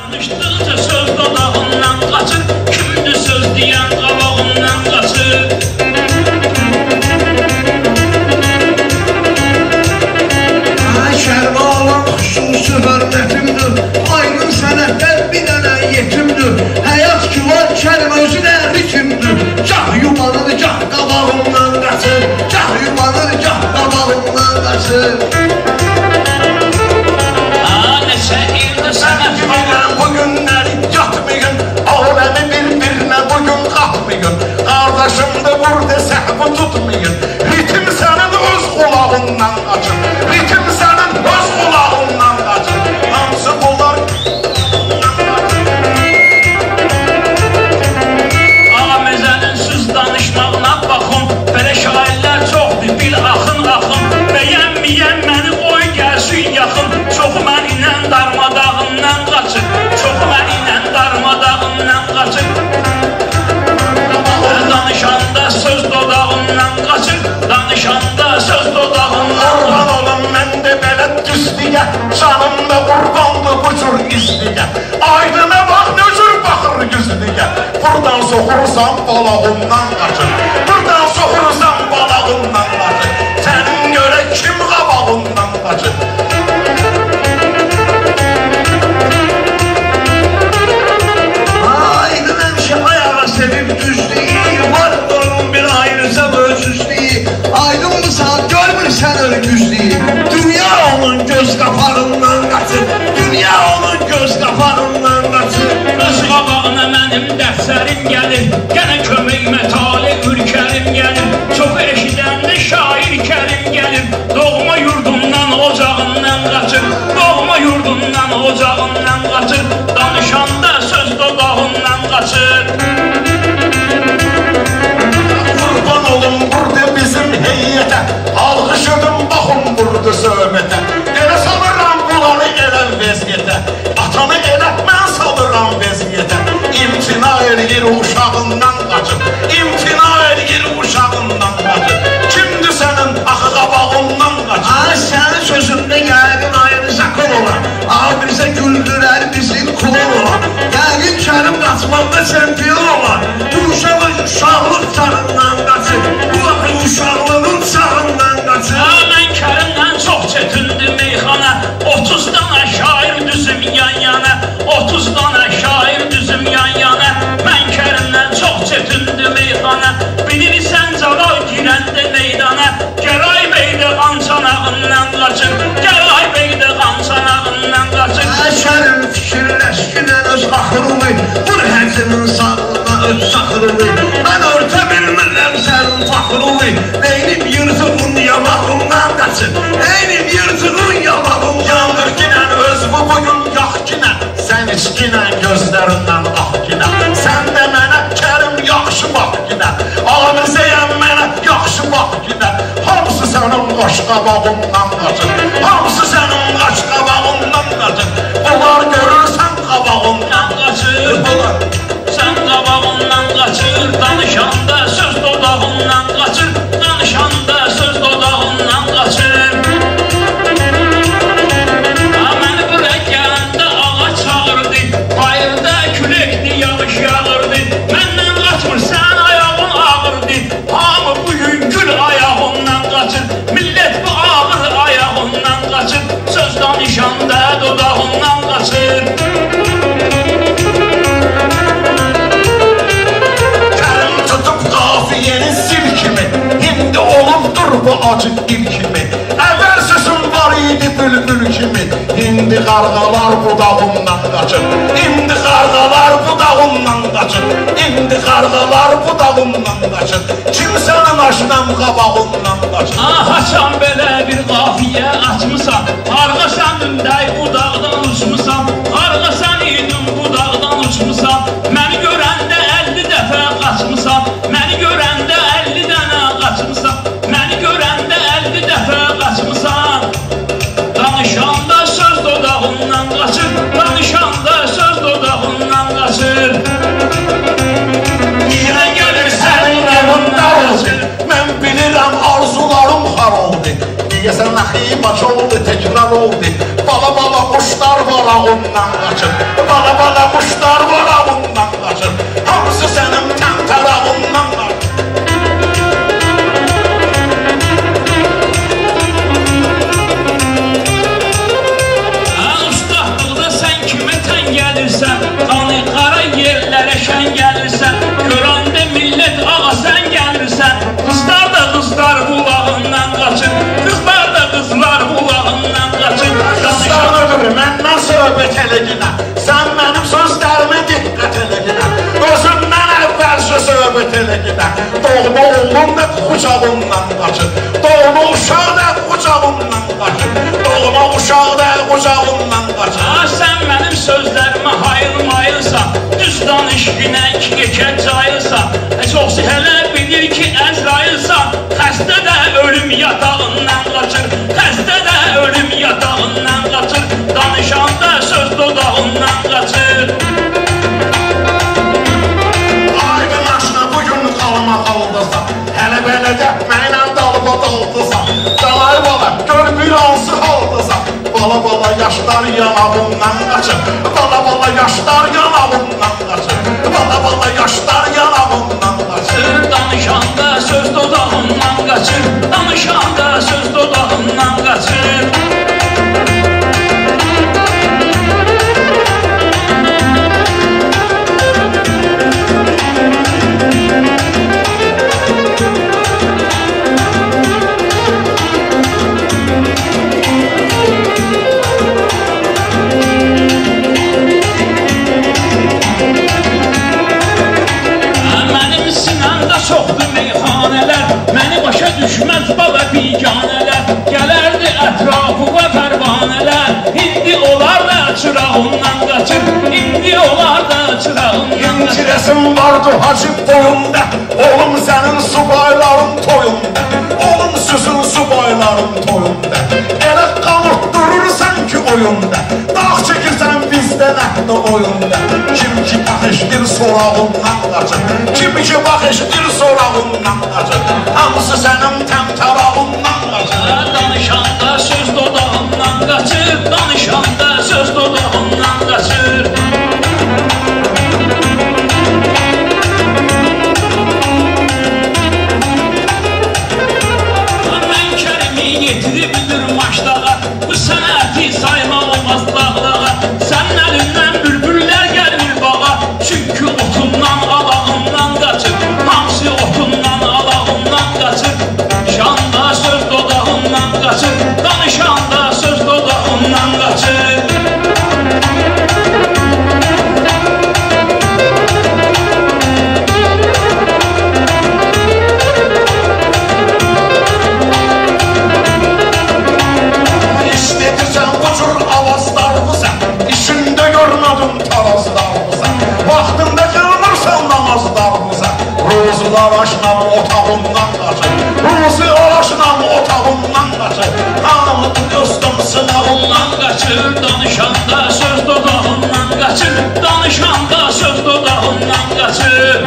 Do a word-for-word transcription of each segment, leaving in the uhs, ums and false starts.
Danışdıqca söz dodağından qaçır, kimdir söz deyən qabağından qaçır. Şərbalan xüsusi hörmətimdir, aydın sənətlər bir dənə yetimdir. Həyat ki var, kəlmə özü də ritimdir. Cah yubanır, cah qabağından qaçır, cah yubanır, cah qabağından qaçır. Neçə ildir sənət Bilən bu günləri yatmayın, aləmi bir-birinə bugün qatmayın. Qardaşımda burada səhvi tutmayın, ritim sənin öz qulağından qaçır, ritim sənin öz qulağından qaçır. Hansı qullar Ağa Məzənin söz danışmağına baxın, belə şairlər çoxdur, bil axın axın. Bəyənməyən məni qoy gəlsin yaxın, çoxu mənimlə darmadağından qaçır, çoxu mənimlə darmadağından qaçır. Danışanda söz dodağından qaçır, danışanda söz dodağından qurban olun mən də belə düzlüyə, canımda qurbandı bu cür izliyə. Aydına bax ne cür baxır yüzlüyə, buradan soxursan balağından qaçır, buradan soxursan balağından qaçır. Sənin görə kim qabağından qaçır? Aydın həmişə ayağa sevib düzlüyü, var onun bir ayrıca ölçüzlüyü. Aydın bu saat görmürsən örgüzlüyü, dünya onun göz qaparından qaçır, dünya onun göz qaparından qaçır. Öz qabağına mənim dərsərim gəlir, gənə köməyimə tali ürkərim gəlir. Çox eşidəndə şair kərim gəlir, doğma yurdumdan ocağından qaçır, doğma yurdumdan ocağından qaçır. Danışanda söz dodağından qaçır. Qurban olun burada bizim heyyətə, alğışıdım baxın burada söhbətə. Elə salıram bunları elə vəziyyətə, atanı elə mən salıram vəziyyətə. İmtina eləyir uşağından qaçır, imtina eləyir uşağından qaçır. Kimdir sənin axı qabağından qaçır? Ay sənin sözündə yəqin ayrı zakon olan, ağa bizə güldürər bizi kulon olan. Yəqin kərim qaçmaqda çempiyon olan, bu uşağın uşaqlıq çağından qaçır, bu axı uşaqlığın çağından qaçır. Ha, mən Kərimdən çox çətindir meyxana, otuz dana şair düzüm yan yana, otuz dana şair düzüm yan yana. Mən Kərimdən çox çətindir meyxana, bilirsən caray girəndə meydana. Gəray beydə qançanağından qaçır, gəray beydə qançanağından qaçır. Kərim fikirləşkinən öz axırını, vur həcinin sağlığına öz saxırını. Mən örtə bilmirəm sənin faxırını, neynib yırtığın yamağından qaçır, neynib yırtığın yamağından. Yandır ginən öz bu bugün yax ginən, sən içginən gözlərindən ah ginən. Sən də mənə Kərim yaxşı bax ginən, Amizəyəm mənə yaxşı bax ginən. Hamısı sənin qaş qabağından qaçır, hamısı sənin qaş qabağından qaçır. Bunlar görürsən qabağından qaçır, bunlar. Sən qabağından qaçır, danışanda söz dodağından qaçır, danışanda söz dodağından qaçır. Ha, məni bura gələndə ağa çağırdı, bayırda küləkdi, yağış yağırdı. Məndən qaçmır, sən ayağın ağırdı, hamı bugün gül ayağından qaçır, millət bu ağır ayağından qaçır, söz danışanda dodağından qaçır. Yeni sil kimi, indi olubdur bu acı dil kimi. Əvvəl səsim var idi bülbül kimi, indi qarğalar budağından qaçır, indi qarğalar budağından qaçır, indi qarğalar budağından qaçır. Kimsənin aşnam qabağından qaçır. Ah, haçan belə bir qafiyə açmısan, qarğa sən ümdəy budaqdan uçmusan, qarğa sən idin budaqdan uçmusan. Məni görəndə əlli dəfə qaçmısan, məni görəndə əlli dənə qaçmısan, məni görəndə əlli dəfə qaçmısan. Danışanda söz dodağından qaçır, danışanda söz dodağından qaçır. Yenə gəlir sənin yanında olsun, mən bilirəm arzularım xar oldu. Deyəsən əxi baş oldu, təkrar oldu. Bala bala quşlar var ağından qaçır, bala bala Doğma oğlum da kucağımdan kaçır. Doğma uşaq da kucağımdan kaçır. Doğma uşaq da kucağımdan kaçır. Ah, sen benim sözlerime hayır mayılsan, düz danış günə iki gekə cayılsan, çoxsu hələ bilir ki Əzrailsan, xəstə də ölüm yatağından qaçır, xəstə də ölüm yatağından qaçır, danışanda söz dodağından qaçır. Aydın aşına bugün qalma qaldısa, hələ beləcə mənlə dalıba daldısa, Dalay bala gör bir hansı haldısa, bala bala yaşlar yanağımdan qaçır, bala bala yaşlar yanağımdan qaçır, bala bala yaşlar yanağımdan qaçır. Danışanda söz dodağından qaçır, danışanda söz dodağından qaçır. Düşməz bala biganələr, gələrdi ətrafıma pərvanələr. İndi onlar da çırağımdan qaçır, indi onlar da çırağımdan qaçır. İnci resim vardı hacib boyunda, oğlum sənin subayların toyunda, oğlum süsün subayların toyunda. Elə qanırtdırırsan ki oyunda, dağ çəkirsən bizdən əhdə oyunda. Kim ki baxışdır sorağımdan qaçır, kim ki baxışdır sorağımdan qaçır, hamısı sənin təmtərağımdan qaçır. Danışanda söz dodağımdan qaçır, danışanda söz dodağımdan qaçır. Mən Kərimi yetiribdir maçdağa, bu sənəti sayma olmaz dağdağa. Sənin əlindən bülbüllər gəlir bağa, çünki otundan alağımdan qaçır, hamısı otundan alağımdan qaçır. Şanda söz dodağımdan qaçır, danışanda söz dodağımdan qaçır. İstədirsən bu cür avazlarımızı, işində görmədim tarazlarımızı, vaxtında gəlmirsən namazlarımıza. Ruzular aşınam otağımdan qaçır, ruzular aşınam otağımdan qaçır, hamı dostum sınavımdan Qaçır, danışanda söz dodağımdan qaçır, danışanda söz dodağımdan qaçır.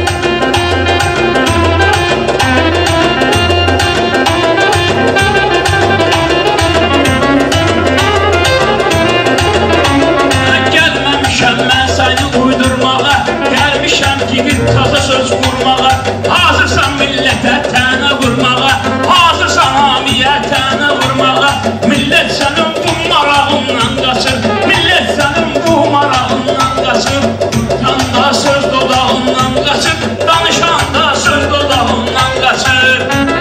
Gəlməmişəm mən səni uydurmağa, gəlmişəm ki bir taza söz qurmağa. Hazırsan millətə tənə vurmağa, hazırsan hamiyə tənə vurmağa. Millət sənin bu marağından qaçır, millət sənin bu marağından qaçır. Danışanda söz dodağından qaçır, danışanda söz dodağından qaçır.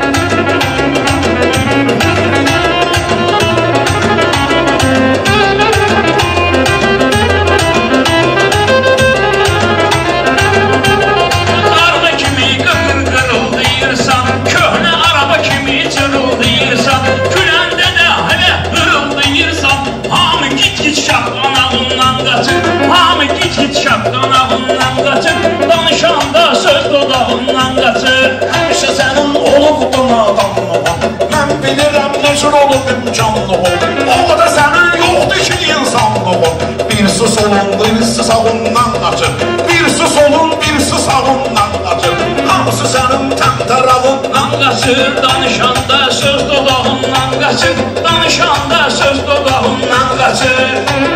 Araba kimi qıqır qırıldayırsan, köhnə araba kimi cırıldayırsan, güləndə də hələ hırıldayırsan, hamı git-git şapqanağından qaçır, hamı git-git şapqanağından qaçır, danışanda söz dodağından qaçır. Həmişə sənin olubdun adamlığa, mən bilirəm nə cür olub imkanlığa. O da sənin yoxdur ki insanlığa. Birisi solun, birisi sağından qaçır, birisi solun, birisi sağından qaçır, hamısı sənin təmtərağından Qaçır, danışanda söz dodağından qaçır, danışanda söz dodağından qaçır.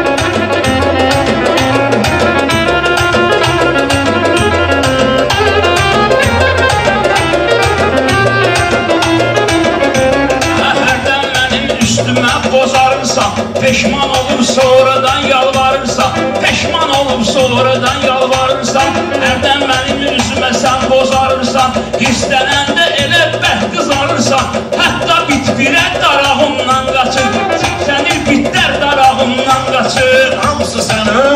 Hərdən mənim üstümə bozarırsan, peşman olub sonradan yalvarırsan, peşman olub sonradan yalvarırsan, hərdən mənim üzümə sən bozarırsan, hissənəndə elə bəh qızarırsan, hətta bitbirə darağımdan qaçır, səni bitlər darağımdan qaçır. hamısı sənin